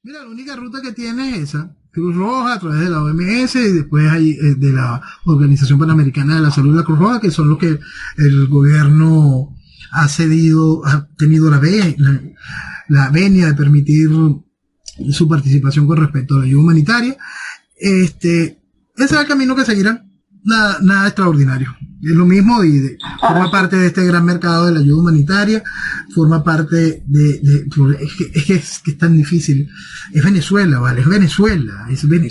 Mira, la única ruta que tiene es esa, Cruz Roja a través de la OMS y después hay de la Organización Panamericana de la Salud y la Cruz Roja, que son los que el gobierno ha cedido, ha tenido la venia de permitir su participación con respecto a la ayuda humanitaria. Ese es el camino que seguirán. Nada extraordinario. Es lo mismo forma parte de este gran mercado de la ayuda humanitaria, forma parte es que es tan difícil. Es Venezuela, ¿vale? Es Venezuela.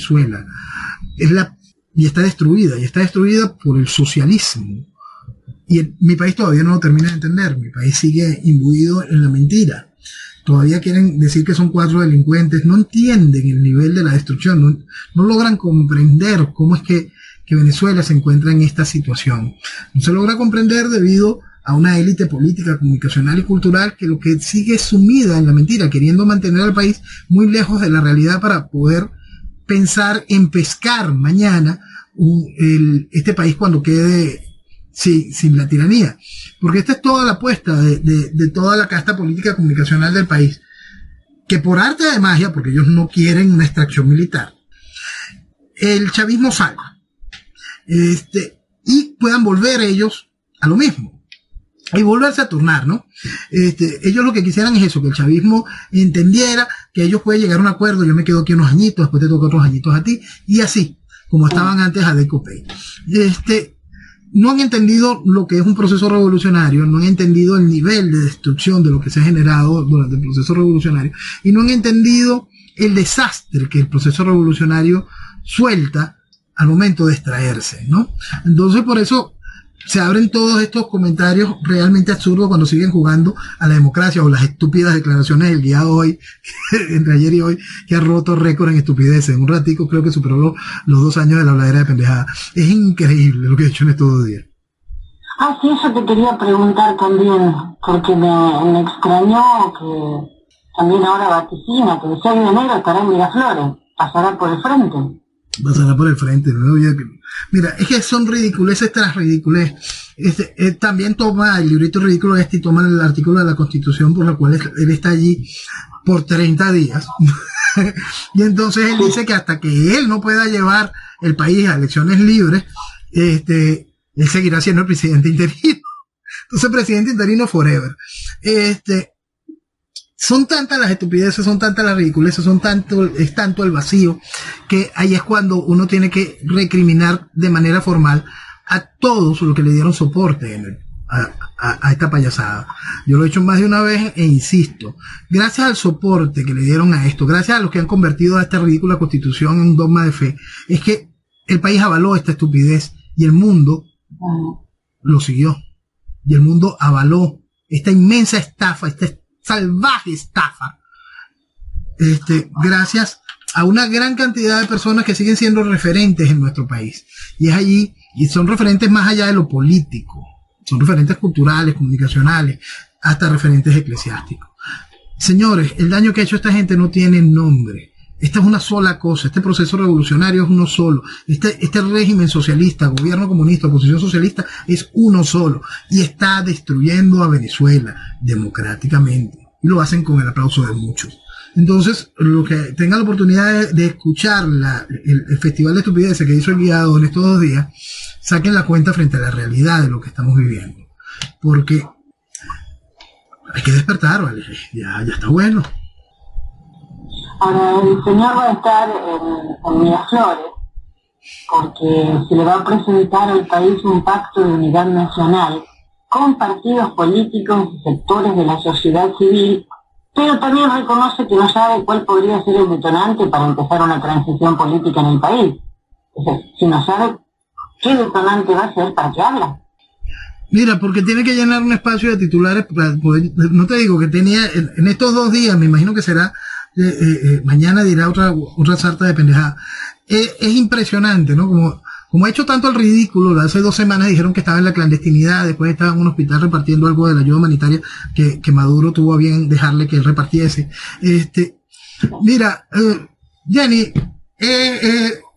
Y está destruida por el socialismo. Y mi país todavía no lo termina de entender. Mi país sigue imbuido en la mentira. Todavía quieren decir que son 4 delincuentes. No entienden el nivel de la destrucción. No logran comprender cómo es que Venezuela se encuentra en esta situación. No se logra comprender debido a una élite política, comunicacional y cultural que lo que sigue es sumida en la mentira, queriendo mantener al país muy lejos de la realidad para poder pensar en pescar mañana este país cuando quede sin la tiranía. Porque esta es toda la apuesta de toda la casta política comunicacional del país, que por arte de magia, porque ellos no quieren una extracción militar, el chavismo salga. Y puedan volver ellos a lo mismo y volverse a turnar, ¿no? Ellos lo que quisieran es eso, que el chavismo entendiera que ellos pueden llegar a un acuerdo, yo me quedo aquí unos añitos, después te toca otros añitos a ti, y así, como estaban antes a Decopay. No han entendido lo que es un proceso revolucionario, no han entendido el nivel de destrucción de lo que se ha generado durante el proceso revolucionario, y no han entendido el desastre que el proceso revolucionario suelta al momento de extraerse, ¿no? Entonces, por eso se abren todos estos comentarios realmente absurdos cuando siguen jugando a la democracia, o las estúpidas declaraciones del guiado hoy, entre ayer y hoy, que ha roto récord en estupideces. En un ratico creo que superó los 2 años de la habladera de pendejada. Es increíble lo que he hecho en estos 2 días. Ah, sí, eso te quería preguntar también, porque me extrañó que también ahora vaticina que el 6 de enero estará en Miraflores, pasará por el frente. Pasará por el frente, ¿no? Mira, es que son ridiculeces tras ridiculez. También toma el librito ridículo y toma el artículo de la Constitución por la cual él está allí por 30 días. Y entonces él dice que hasta que él no pueda llevar el país a elecciones libres, él seguirá siendo el presidente interino. Entonces, presidente interino forever. Son tantas las estupideces, son tantas las ridiculeces, es tanto el vacío, que ahí es cuando uno tiene que recriminar de manera formal a todos los que le dieron soporte a esta payasada. Yo lo he hecho más de una vez e insisto, gracias al soporte que le dieron a esto, gracias a los que han convertido a esta ridícula constitución en un dogma de fe, es que el país avaló esta estupidez y el mundo lo siguió. Y el mundo avaló esta inmensa estafa, esta salvaje estafa, gracias a una gran cantidad de personas que siguen siendo referentes en nuestro país. Y es allí, y son referentes más allá de lo político, son referentes culturales, comunicacionales, hasta referentes eclesiásticos. Señores, el daño que ha hecho esta gente no tiene nombre. Esta es una sola cosa, este proceso revolucionario es uno solo, este régimen socialista, gobierno comunista, oposición socialista es uno solo y está destruyendo a Venezuela democráticamente y lo hacen con el aplauso de muchos. Entonces, los que tengan la oportunidad de escuchar el festival de estupideces que hizo el guiado en estos 2 días, saquen la cuenta frente a la realidad de lo que estamos viviendo, porque hay que despertar, ¿vale? Ya está bueno. Ahora, el señor va a estar en Miraflores porque se le va a presentar al país un pacto de unidad nacional con partidos políticos y sectores de la sociedad civil, pero también reconoce que no sabe cuál podría ser el detonante para empezar una transición política en el país. Entonces, si no sabe qué detonante va a ser, ¿para qué habla? Mira, porque tiene que llenar un espacio de titulares para poder, no te digo que tenía, en estos 2 días, me imagino que será, mañana dirá otra sarta de pendejada. Es impresionante, ¿no? Como ha hecho tanto el ridículo, hace 2 semanas dijeron que estaba en la clandestinidad, después estaba en un hospital repartiendo algo de la ayuda humanitaria que Maduro tuvo a bien dejarle que él repartiese. Mira, Jenny,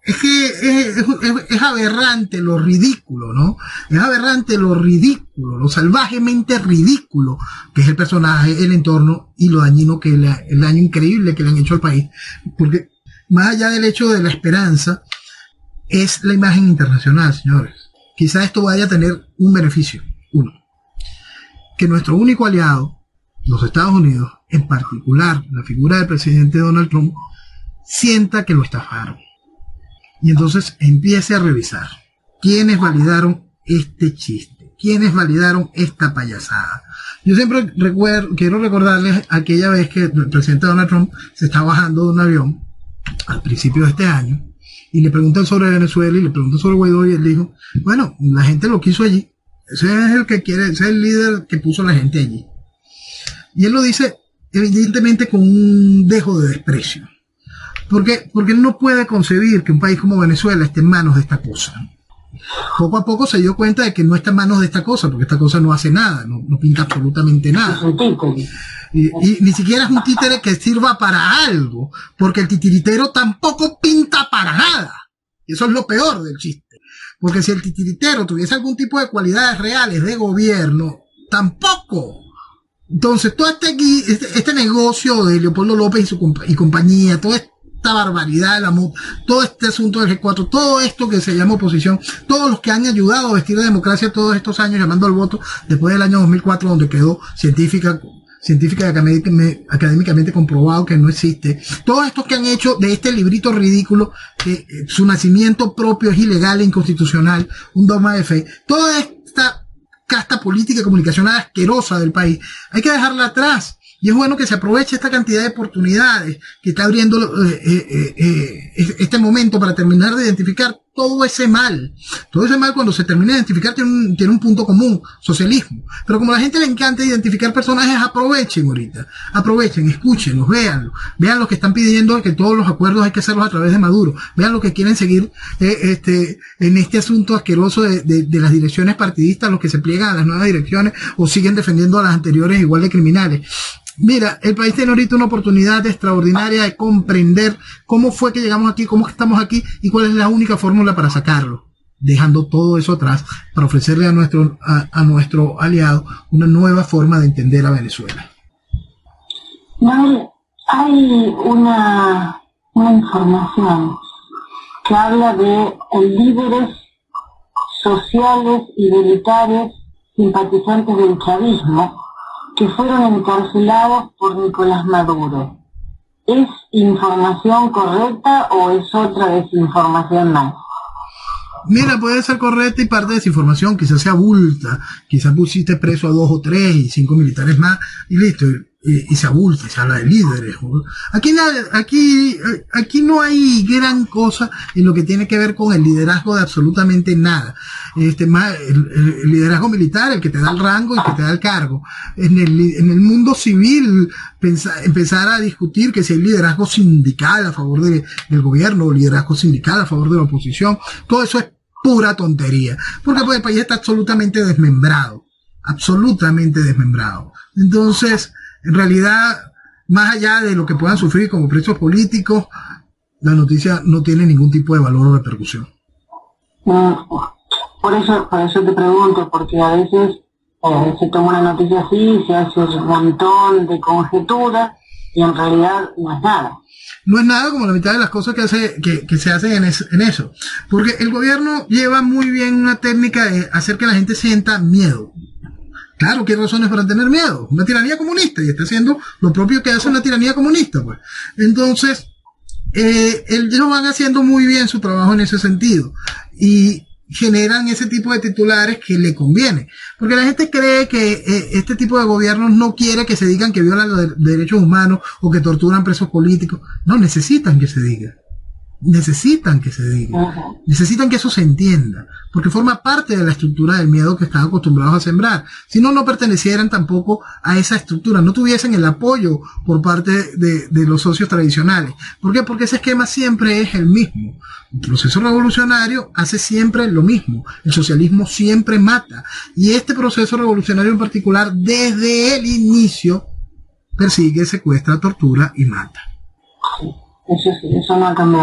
es que es aberrante lo ridículo, ¿no? Es aberrante lo ridículo, lo salvajemente ridículo que es el personaje, el entorno y lo dañino el daño increíble que le han hecho al país. Porque más allá del hecho de la esperanza, es la imagen internacional, señores. Quizá esto vaya a tener un beneficio. Uno, que nuestro único aliado, los Estados Unidos, en particular la figura del presidente Donald Trump, sienta que lo estafaron. Y entonces empiece a revisar quiénes validaron este chiste, quiénes validaron esta payasada. Yo siempre quiero recordarles aquella vez que el presidente Donald Trump se está bajando de un avión al principio de este año y le preguntan sobre Venezuela y le preguntan sobre Guaidó y él dijo, bueno, la gente lo quiso allí, ese es el que quiere, ese es el líder que puso a la gente allí. Y él lo dice evidentemente con un dejo de desprecio. Porque él no puede concebir que un país como Venezuela esté en manos de esta cosa. Poco a poco se dio cuenta de que no está en manos de esta cosa, porque esta cosa no hace nada, no pinta absolutamente nada. Y ni siquiera es un títere que sirva para algo, porque el titiritero tampoco pinta para nada. Y eso es lo peor del chiste. Porque si el titiritero tuviese algún tipo de cualidades reales de gobierno, tampoco. Entonces, todo este negocio de Leopoldo López y compañía, todo esta barbaridad, todo este asunto del G4, todo esto que se llama oposición, todos los que han ayudado a vestir de democracia todos estos años llamando al voto después del año 2004, donde quedó científica y académicamente comprobado que no existe, todos estos que han hecho de este librito ridículo que su nacimiento propio es ilegal e inconstitucional, un dogma de fe, toda esta casta política y comunicacional asquerosa del país, hay que dejarla atrás. Y es bueno que se aproveche esta cantidad de oportunidades que está abriendo este momento para terminar de identificar todo ese mal. Todo ese mal, cuando se termina de identificar, tiene un punto común: socialismo. Pero como a la gente le encanta identificar personajes, aprovechen ahorita. Aprovechen, escúchenlos, véanlo. Vean lo que están pidiendo, que todos los acuerdos hay que hacerlos a través de Maduro. Vean lo que quieren seguir en este asunto asqueroso de las direcciones partidistas, los que se pliegan a las nuevas direcciones o siguen defendiendo a las anteriores igual de criminales. Mira, el país tiene ahorita una oportunidad extraordinaria de comprender cómo fue que llegamos aquí, cómo estamos aquí y cuál es la única fórmula para sacarlo, dejando todo eso atrás para ofrecerle a nuestro aliado una nueva forma de entender a Venezuela. Noel, hay una información que habla de líderes sociales y militares simpatizantes del chavismo que fueron encarcelados por Nicolás Maduro. ¿Es información correcta o es otra desinformación más? Mira, puede ser correcta y parte de desinformación, quizás sea abulta, quizás pusiste preso a 2 o 3 y 5 militares más y listo, y se abulta, y se habla de líderes. Aquí no hay gran cosa en lo que tiene que ver con el liderazgo de absolutamente nada. El liderazgo militar, el que te da el rango y que te da el cargo. En el mundo civil, empezar a discutir que si hay liderazgo sindical a favor del gobierno o liderazgo sindical a favor de la oposición, todo eso es pura tontería, porque pues, el país está absolutamente desmembrado. Entonces, en realidad, más allá de lo que puedan sufrir como presos políticos, la noticia no tiene ningún tipo de valor o repercusión. Por eso te pregunto, porque a veces se toma una noticia así, se hace un montón de conjeturas y en realidad no es nada. No es nada, como la mitad de las cosas que se hacen en eso. Porque el gobierno lleva muy bien una técnica de hacer que la gente sienta miedo. Claro, ¿qué razones para tener miedo? Una tiranía comunista, y está haciendo lo propio que hace una tiranía comunista, pues. Entonces, ellos van haciendo muy bien su trabajo en ese sentido. Y generan ese tipo de titulares que le conviene. Porque la gente cree que este tipo de gobiernos no quiere que se digan que violan los derechos humanos o que torturan presos políticos. No, necesitan que se diga. Necesitan que se diga. Necesitan que eso se entienda. Porque forma parte de la estructura del miedo que están acostumbrados a sembrar. Si no, no pertenecieran tampoco a esa estructura. No tuviesen el apoyo por parte de los socios tradicionales. ¿Por qué? Porque ese esquema siempre es el mismo. El proceso revolucionario hace siempre lo mismo. El socialismo siempre mata. Y este proceso revolucionario en particular, desde el inicio, persigue, secuestra, tortura y mata. Eso sí, eso no ha cambiado.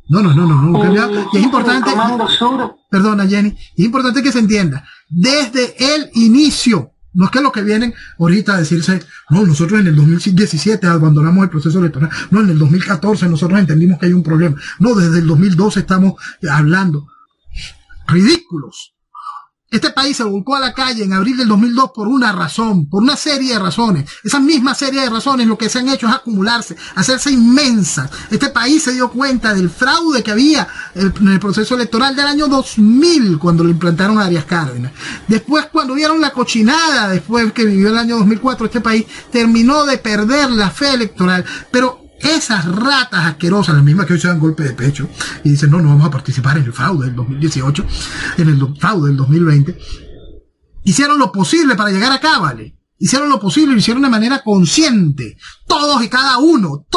un cambiado. Y es importante, Sur. perdona Jenny, es importante que se entienda, desde el inicio, no es que lo que vienen ahorita a decirse, no, nosotros en el 2017 abandonamos el proceso electoral, no, en el 2014 nosotros entendimos que hay un problema, no, desde el 2012 estamos hablando. Ridículos. Este país se volcó a la calle en abril del 2002 por una razón, por una serie de razones. Esa misma serie de razones lo que se han hecho es acumularse, hacerse inmensas. Este país se dio cuenta del fraude que había en el proceso electoral del año 2000, cuando lo implantaron a Arias Cárdenas. Después, cuando vieron la cochinada, después que vivió el año 2004, este país terminó de perder la fe electoral. Pero esas ratas asquerosas, las mismas que hoy se dan golpe de pecho y dicen, no vamos a participar en el fraude del 2018, en el fraude del 2020, hicieron lo posible para llegar acá, ¿vale? Hicieron lo posible, lo hicieron de manera consciente. Todos y cada uno.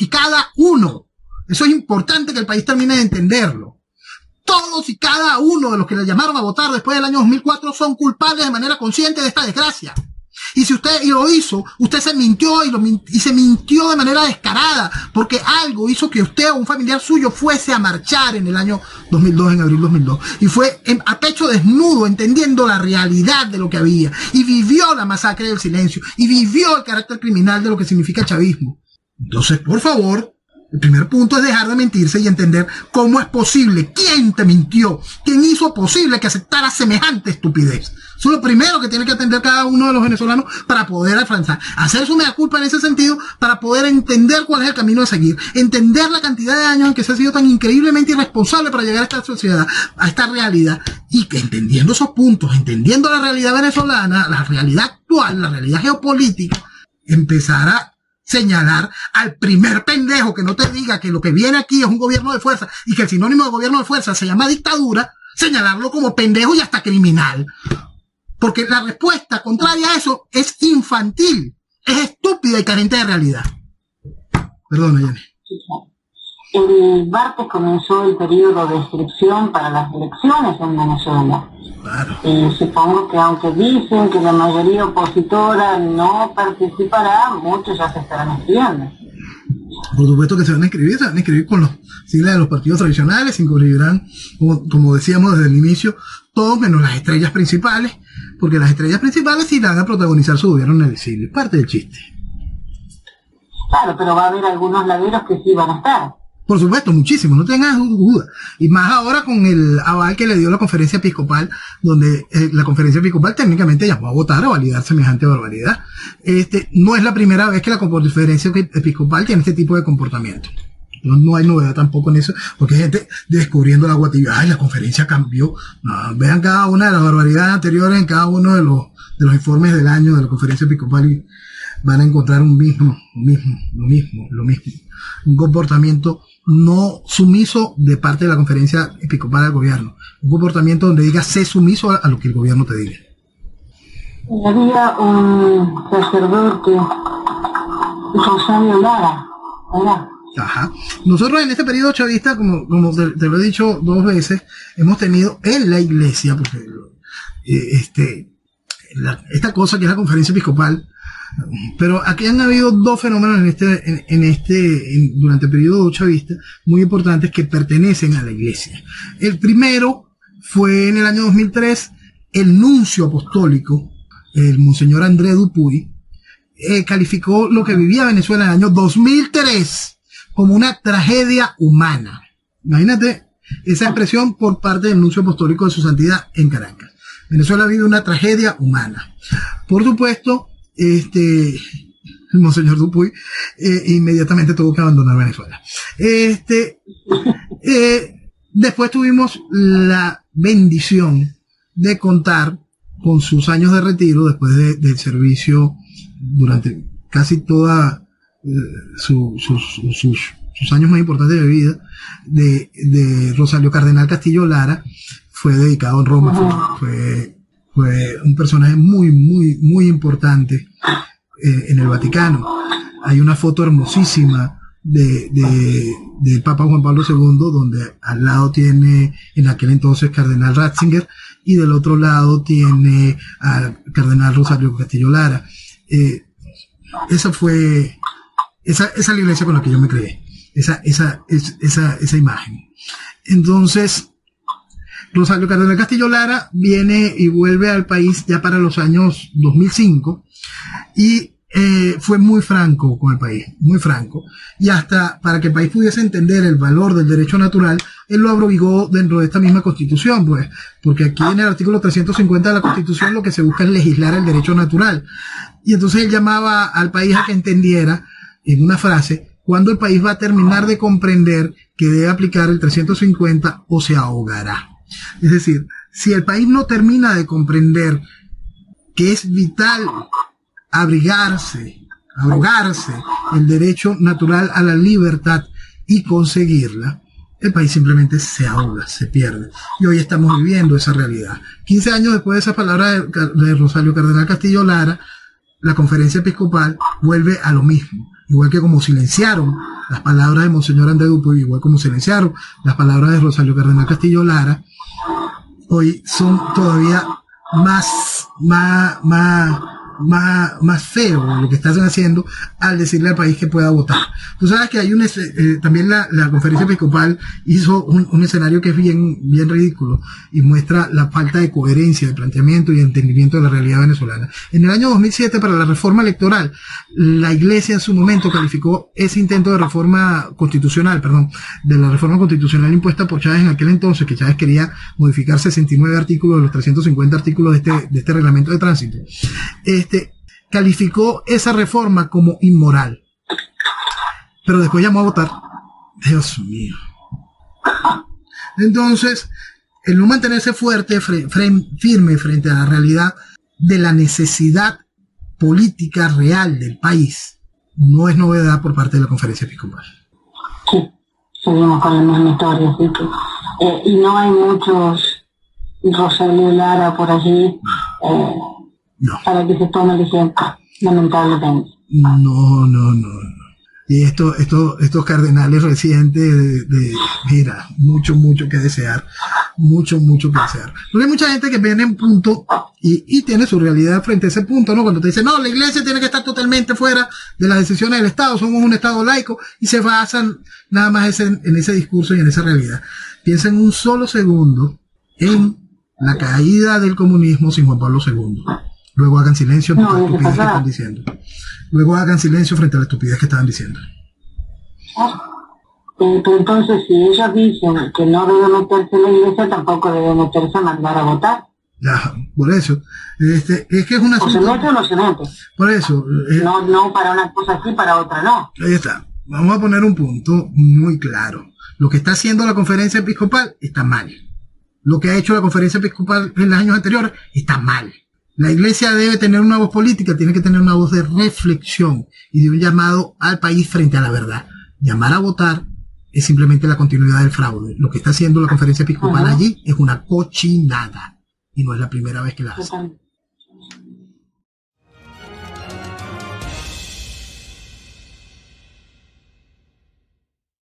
Eso es importante que el país termine de entenderlo. Todos y cada uno de los que le llamaron a votar después del año 2004 son culpables de manera consciente de esta desgracia. Y si usted lo hizo, usted se mintió y se mintió de manera descarada, porque algo hizo que usted o un familiar suyo fuese a marchar en el año 2002, en abril 2002, y fue a pecho desnudo, entendiendo la realidad de lo que había, y vivió la masacre del silencio, y vivió el carácter criminal de lo que significa chavismo. Entonces, por favor, el primer punto es dejar de mentirse y entender cómo es posible, quién te mintió, quién hizo posible que aceptara semejante estupidez. Eso es lo primero que tiene que atender cada uno de los venezolanos para poder avanzar, hacer su mea culpa en ese sentido, para poder entender cuál es el camino a seguir, entender la cantidad de años en que se ha sido tan increíblemente irresponsable para llegar a esta sociedad, a esta realidad, y que entendiendo esos puntos, entendiendo la realidad venezolana, la realidad actual, la realidad geopolítica, empezar a señalar al primer pendejo que no te diga que lo que viene aquí es un gobierno de fuerza y que el sinónimo de gobierno de fuerza se llama dictadura, señalarlo como pendejo y hasta criminal. Porque la respuesta contraria a eso es infantil, es estúpida y carente de realidad. Perdona, Jenny. El martes comenzó el periodo de inscripción para las elecciones en Venezuela. Claro. Supongo que aunque dicen que la mayoría opositora no participará, muchos ya se estarán inscribiendo. Por supuesto que se van a inscribir con los siglas de los partidos tradicionales, se inscribirán, como decíamos desde el inicio, todos menos las estrellas principales, porque las estrellas principales sí van a protagonizar su gobierno en el exilio, es parte del chiste. Claro, pero va a haber algunos laderos que sí van a estar. Por supuesto, muchísimo, no tengas duda. Y más ahora con el aval que le dio la conferencia episcopal, donde la conferencia episcopal técnicamente llamó a votar a validar semejante barbaridad. No es la primera vez que la conferencia episcopal tiene este tipo de comportamiento. No hay novedad tampoco en eso, porque hay gente descubriendo el agua tibia. Ay, la conferencia cambió. No, vean cada una de las barbaridades anteriores en cada uno de los informes del año de la conferencia episcopal y van a encontrar lo mismo. Un comportamiento no sumiso de parte de la conferencia episcopal del gobierno. Un comportamiento donde diga sé sumiso a lo que el gobierno te diga. Había un sacerdote, Rosario Lara, ¿verdad? Ajá. Nosotros en este periodo chavista, como te lo he dicho 2 veces, hemos tenido en la iglesia, porque esta cosa que es la conferencia episcopal, pero aquí han habido 2 fenómenos durante el periodo chavista muy importantes que pertenecen a la iglesia. El primero fue en el año 2003, el nuncio apostólico, el monseñor André Dupuy, calificó lo que vivía Venezuela en el año 2003 como una tragedia humana. Imagínate esa expresión por parte del nuncio apostólico de su santidad en Caracas. Venezuela vive una tragedia humana. Por supuesto, el monseñor Dupuy inmediatamente tuvo que abandonar Venezuela. Después tuvimos la bendición de contar con sus años de retiro después del servicio durante casi toda sus años más importantes de vida de Rosario Cardenal Castillo Lara. Fue dedicado en Roma, fue un personaje muy importante en el Vaticano. Hay una foto hermosísima del Papa Juan Pablo II, donde al lado tiene en aquel entonces Cardenal Ratzinger y del otro lado tiene al Cardenal Rosario Castillo Lara. Esa es la iglesia con la que yo me crié. esa imagen. Entonces, Rosario Cardenal Castillo Lara viene y vuelve al país ya para los años 2005 y fue muy franco con el país, muy franco, y hasta para que el país pudiese entender el valor del derecho natural, él lo abrogó dentro de esta misma Constitución, pues, porque aquí en el artículo 350 de la Constitución lo que se busca es legislar el derecho natural, y entonces él llamaba al país a que entendiera, en una frase, cuando el país va a terminar de comprender que debe aplicar el 350 o se ahogará. Es decir, si el país no termina de comprender que es vital abrogarse el derecho natural a la libertad y conseguirla, el país simplemente se ahoga, se pierde. Y hoy estamos viviendo esa realidad. 15 años después de esas palabras de Rosario Cardenal Castillo Lara, la Conferencia Episcopal vuelve a lo mismo. Igual que como silenciaron las palabras de Monseñor André Dupuy, igual como silenciaron las palabras de Rosario Cardenal Castillo Lara, hoy son todavía más feo lo que están haciendo al decirle al país que pueda votar. Tú sabes que hay también la Conferencia Episcopal hizo un escenario que es bien ridículo y muestra la falta de coherencia de planteamiento y de entendimiento de la realidad venezolana. En el año 2007, para la reforma electoral, la Iglesia en su momento calificó ese intento de reforma constitucional, de la reforma constitucional impuesta por Chávez en aquel entonces, que Chávez quería modificar 69 artículos de los 350 artículos de este reglamento de tránsito. Calificó esa reforma como inmoral, pero después llamó a votar. Dios mío. Entonces, el no mantenerse fuerte, firme frente a la realidad de la necesidad política real del país, no es novedad por parte de la Conferencia Episcopal. Sí, seguimos con la misma historia, así que, y no hay muchos Rosario Lara por allí, no. Para que se tome el ejemplo, lamentablemente. No. Y estos cardenales recientes mira, mucho que desear. Mucho que desear. Porque hay mucha gente que viene en punto y tiene su realidad frente a ese punto, ¿no? Cuando te dicen, no, la Iglesia tiene que estar totalmente fuera de las decisiones del Estado, somos un Estado laico, y se basan nada más en ese discurso y en esa realidad. Piensen un solo segundo en la caída del comunismo sin Juan Pablo II. Luego hagan silencio ante la estupidez que están diciendo. Luego hagan silencio frente a la estupidez que estaban diciendo. Pero entonces, si ellos dicen que no debe meterse la Iglesia, tampoco debe meterse a mandar a votar. Ya, por eso. Es que es una... O se mete o no se mete. Por eso. No para una cosa sí, para otra no. Ahí está. Vamos a poner un punto muy claro. Lo que está haciendo la Conferencia Episcopal está mal. Lo que ha hecho la Conferencia Episcopal en los años anteriores está mal. La Iglesia debe tener una voz política, tiene que tener una voz de reflexión y de un llamado al país frente a la verdad. Llamar a votar es simplemente la continuidad del fraude. Lo que está haciendo la Conferencia Episcopal allí es una cochinada y no es la primera vez que la hace.